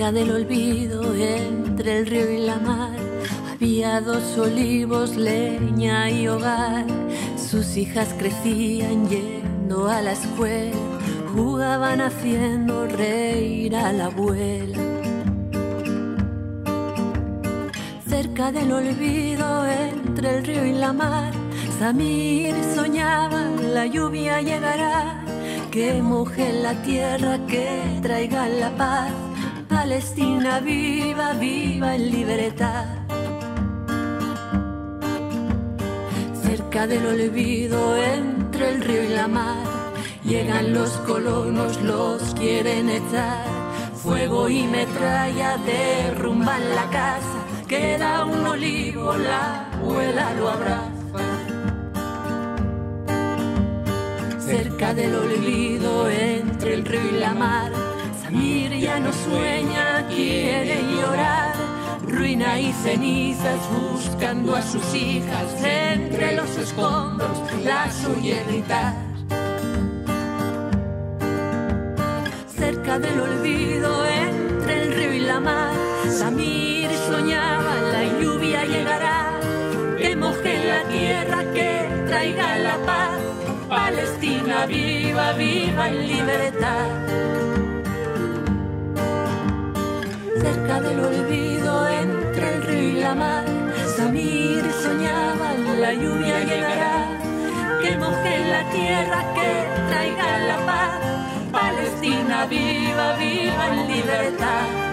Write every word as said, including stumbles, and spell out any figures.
Cerca del olvido, entre el río y la mar, había dos olivos, leña y hogar. Sus hijas crecían yendo a la escuela, jugaban haciendo reír a la abuela. Cerca del olvido, entre el río y la mar, Samir soñaba, la lluvia llegará, que moje la tierra, que traiga la paz. Palestina viva, viva en libertad. Cerca del olvido, entre el río y la mar, llegan los colonos, los quieren echar. Fuego y metralla derrumban la casa, queda un olivo, la abuela lo abraza. Cerca del olvido, entre el río y la mar, Samir ya no sueña, quiere llorar. Ruina y cenizas buscando a sus hijas, entre los escombros las oye gritar. Cerca del olvido, entre el río y la mar, Samir soñaba, la lluvia llegará, que moje la tierra, que traiga la paz. Palestina viva, viva en libertad. Cerca del olvido, entre el río y la mar, Samir soñaba, la lluvia llegará, que moje la tierra, que traiga la paz. Palestina viva, viva en libertad.